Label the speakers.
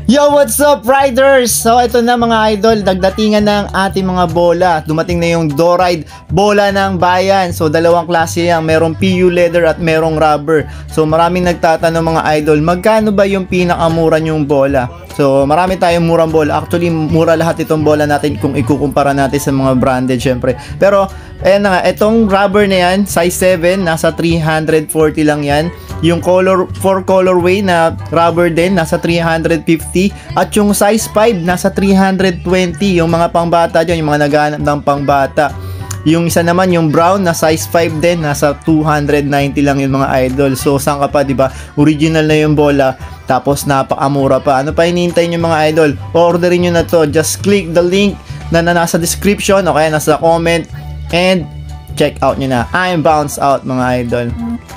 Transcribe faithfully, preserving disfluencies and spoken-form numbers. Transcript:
Speaker 1: Yo, what's up, riders? So, ito na mga idol, dagdatingan ng ating mga bola. Dumating na yung Doride bola ng bayan. So, dalawang klase yan. Merong P U leather at merong rubber. So, maraming nagtatanong mga idol, magkano ba yung pinakamura yung bola? So, marami tayong murang bola. Actually, mura lahat itong bola natin kung ikukumpara natin sa mga branded, syempre. Pero, ayan na nga, itong rubber na yan, size seven, nasa three hundred forty lang yan. Yung color four colorway na rubber din nasa three hundred fifty at yung size five nasa three hundred twenty. Yung mga pangbata diyan, yung mga naghahanap ng pangbata. Yung isa naman yung brown na size five din nasa two hundred ninety lang yung mga idol. So saan ka pa, di ba? Original na yung bola tapos napakamura pa. Ano pa hinihintay niyo mga idol? Orderin niyo na to. Just click the link na, na nasa description o kaya nasa comment and check out niyo na. I'm Bounce Out mga idol.